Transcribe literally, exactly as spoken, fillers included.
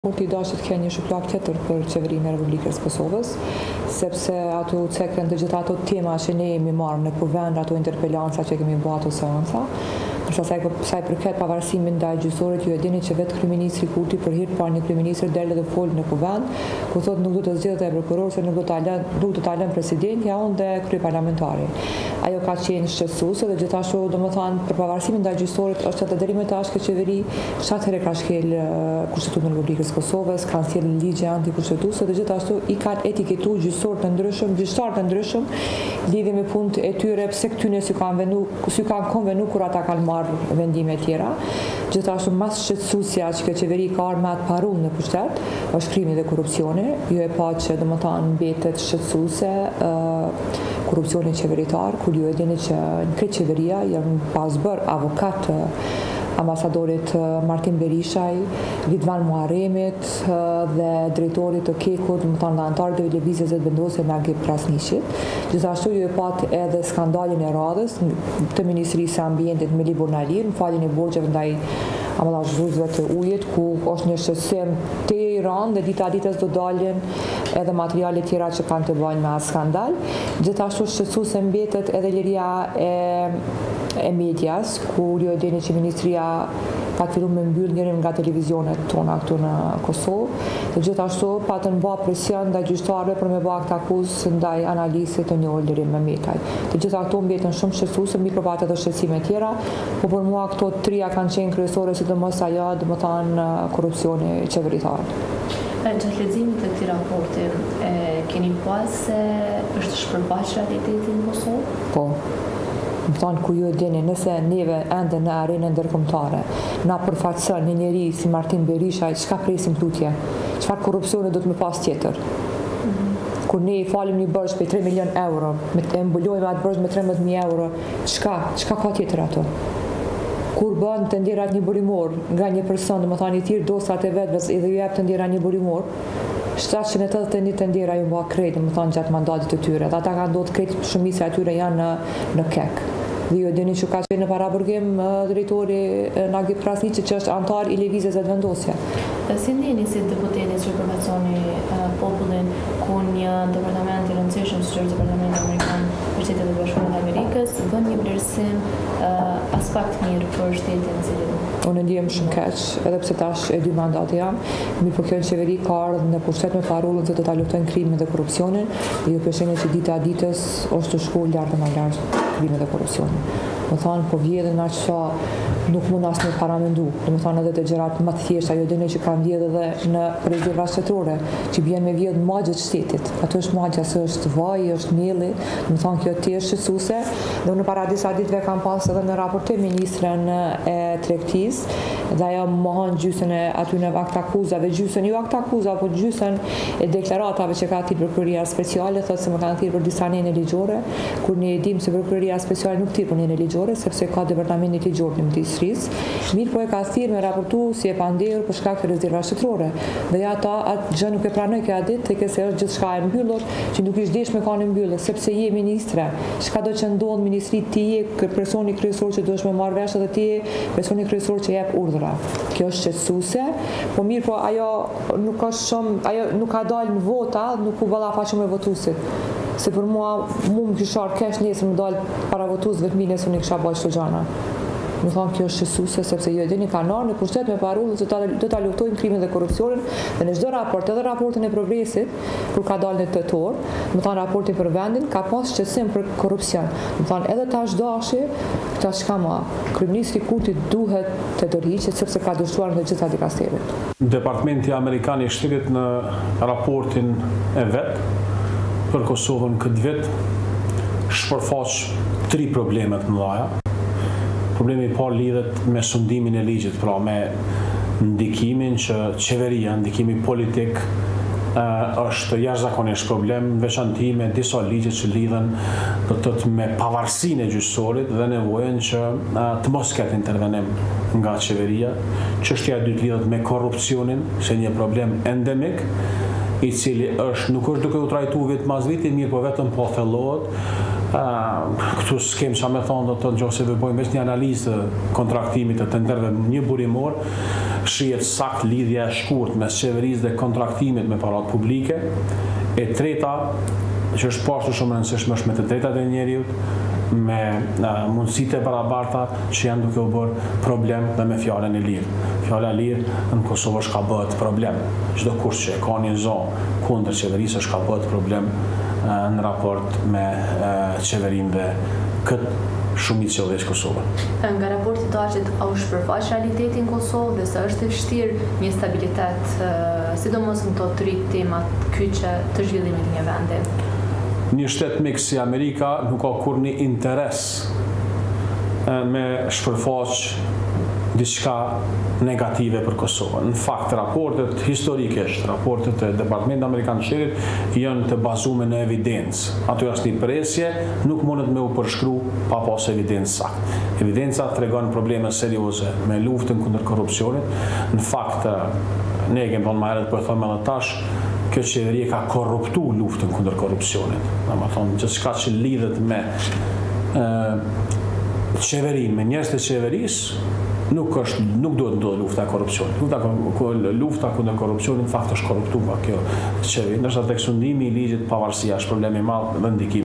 Raporti dashit ka një shplak tjetër për qeverinë e Republikës Kosovës, sepse ato cekën të gjitha ato tema që ne jemi marrë në kuvend, ato interpelanca që kemi bërë ato seanca. Përsa sa i përket pavarësimin ndaj gjyqësorit, ju e dini që vetë kryeministri Kurti për hir pa një kryeministër dele dhe fol në kuvend, ku thotë nuk do të zgjedhet e prokuror se nuk do ta lën, nuk do ta lën presidentja unë dhe kryeparlamentari. Ajo ka qenë shqetësuese dhe gjithashtu domethënë për pavarësimin ndaj gjyqësorit është edhe deri më tash që qeveri shtatë herë ka shkel Kushtetutën e Republikës Kosovës, kanë sjellë ligje antikushtetuese dhe gjithashtu i kanë etiketuar gjyqësor të ndryshëm, gjyqtar të ndryshëm lidhje me punët e tyre, pse këtyne si kanë venu, si kanë konvenu kur ata kanë marrë vendime tjera. Gjithashtu mas shqetësuesja që kjo qeveri ka ardhur me atë parull në pushtet, është krimi dhe korrupsioni. Ju e pa që domethënë mbetet shqetësuese korrupsioni qeveritar, kur ju e dini që në këtë qeveria janë pas bërë avokat ambasadorit Martin Berishaj, Ridvan Muharremit dhe drejtorit të Kekut, më thonë antarët e lëvizjes së vendosjes në Agip Krasniqit. Gjithashtu ju e pat edhe skandalin e radhës të Ministrisë së Ambientit me Libor Nali, në faljen e borxheve ndaj ambalazhuesve të ujit, ku është një shqetësim të i rëndë dhe dita ditës do dalin edhe materiale tjera që kanë të bëjnë me atë skandal. Gjithashtu shqetësuese mbetet edhe liria e e medias, kur ju e dini që Ministria ka filluar me mbyll njërin nga televizionet tona këtu në Kosovë, dhe gjithashtu patën bë presion ndaj gjyqtarëve për me bë akt akuzë ndaj analistit të njohur Lirim Mehmetaj. Të gjitha këto mbeten shumë shqetësuese, mbi përpati edhe shqetësime tjera, por për mua këto trija kanë qenë kryesore, sidomos ajo, domethënë korrupsioni qeveritar. Gjatë leximit të këtij raporti, keni pas se është shpërfaq realiteti në Kosovë? Po. Më thonë, ku ju e dini, nëse neve ende në arenën ndërkombëtare na përfaqëson një njeri si Martin Berishaj, çka presim tutje? Çfarë korrupsioni do të më pas tjetër? Mm-hmm. Kur ne i falim një borxh për tre milion euro, me të mbulojmë atë borxh me trembëdhjetë mijë euro, çka, çka ka tjetër ato? Kur bën të ndjerat një burimor nga një person, domethënë i thirr dosat e vetës edhe ju jep të ndjera një burimor, shtatëqind e tetëdhjetë e një të ndjera ju bë kredi, domethënë gjatë mandatit të tyre. Ata kanë ndodhur kredi, shumica e tyre janë në në kek. Dhe ju e dini që ka qenë në paraburgim drejtori në Agip Krasniqit, që është antar i lëvizjes së vendosjes. Si ndjeni si deputeti që përfaqësoni popullin ku një departament i rëndësishëm siç është Departamenti Amerikan për Shtetet e Bashkuara të Amerikës bën një vlerësim as pak mirë për shtetin e cili unë ndihem shumë keq, edhe pse tash e dy mandate jam, mirë po kjo qeveri ka ardhur në pushtet me parullën se do ta luftojnë krimin dhe korrupsionin, dhe ju peshenja që dita ditës është të shkuar lart dhe më lart krimin dhe korrupsionin. Më thonë, po vjedhen aq sa nuk mund as me paramendu. Do të thonë edhe të gjërat më të thjeshta, ajo dini që kanë vjedhë edhe në rezerva shtetërore, që bjen me vjedh magjet e shtetit. Ato është magja, se është vaj, është mielli, do të thonë kjo të është shqetësuese, dhe unë para disa ditëve kam pas edhe në raportim ministren e tregtisë, dhe ajo mohon gjysën e atyne akt akuzave, gjysën jo akt akuza, po gjysën e deklaratave që ka thirrë prokuroria speciale, thotë se më kanë thirrur për disa nene ligjore, kur ne e dim se prokuroria speciale nuk thirr për nene ligjore, sepse ka departamentin ligjor në Ministrisë. Mirë po e ka thirrë me raportu si e panderur për shkak të rezerva shtetërore. Dhe ja ata atë gjë nuk e pranoj kjo ditë, tek se është gjithçka e mbyllur, që nuk ishte desh me kanë mbyllur, sepse je ministre. Çka do që ndodh në ministri, ti je personi kryesor që duhesh me marrë vesh, edhe ti je personi kryesor që jep urdhra. Kjo është shqetësuese, po mirë po ajo nuk është shumë, ajo nuk ka dalë në vota, nuk u ballafaqëm me votuesit. Se për mua, mu më kisha kesh nesër më dalë para votuesve të mi nesër unë kisha bërë çdo gjëna. Më thonë kjo është shqetësuese, sepse ju e dini kanë ardhur në pushtet me parullën se do ta luftojnë krimin dhe korrupsionin, dhe në çdo raport, edhe raportin e progresit, kur ka dalë në tetor, më thonë raportin për vendin, ka pas shqetësim për korrupsion. Më thonë edhe tash dashi, këta çka më, kryeministri Kurti duhet të dorëhiqet sepse ka dështuar në të gjitha dikasterit. Departamenti Amerikan i Shtetit në raportin e vet për Kosovën këtë vit shpërfaq tri probleme të mëdha. Problemi i parë lidhet me sundimin e ligjit, pra me ndikimin që qeveria, ndikimi politik është jashtëzakonisht problem, veçanti me disa ligje që lidhen do të thotë me pavarësinë e gjyqësorit dhe nevojën që të mos ketë intervenim nga qeveria. Çështja e dytë lidhet me korrupsionin, që një problem endemik, i cili është nuk është duke u trajtuar vit pas viti, mirë po vetëm po thellohet. Këtu s'kem qa me thonë, do të nëse bëjmë veç një analizë të kontraktimit të tenderëve një burimor, shihet sakt lidhja e shkurt mes qeverisë dhe kontraktimit me parat publike. E treta, që është pashtu shumë rëndësishme, është me të drejtat e njeriut, me uh, mundësitë e barabarta që janë duke u bërë problem dhe me fjalën e lirë. Fjala e lirë në Kosovë është ka bëhet problem. Çdo kush që ka një zonë kundër qeverisë është ka bëhet problem uh, në raport me uh, qeverinë dhe këtë shumicë që vësh Kosovën. Nga raporti Taçit, a u shpërfaq realitetin Kosovë dhe sa është e vështirë një stabilitet, uh, sidomos në to tri temat kyçe të zhvillimit të një vendi? Një shtet mik si Amerika nuk ka kur një interes me shpërfaq diçka negative për Kosovën. Në fakt, raportet historikisht, raportet e Departamentit Amerikan të Qeverit janë të bazuar në evidencë. Aty është një presje, nuk mundet me u përshkru pa pas evidencë saktë. Evidenca tregon probleme serioze me luftën kundër korrupsionit. Në fakt, ne kemi thonë më herët, po e them edhe tash, kjo qeveri ka korruptu luftën kundër korrupsionit. Domethënë, gjithçka që lidhet me qeverinë, me njerëzit e qeverisë, nuk është nuk duhet ndodhë lufta e korrupsionit. Lufta, lufta kundër korrupsionit në fakt është korruptuar kjo qeveri. Ndërsa tek sundimi i ligjit pavarësia është problemi i madh dhe ndikimi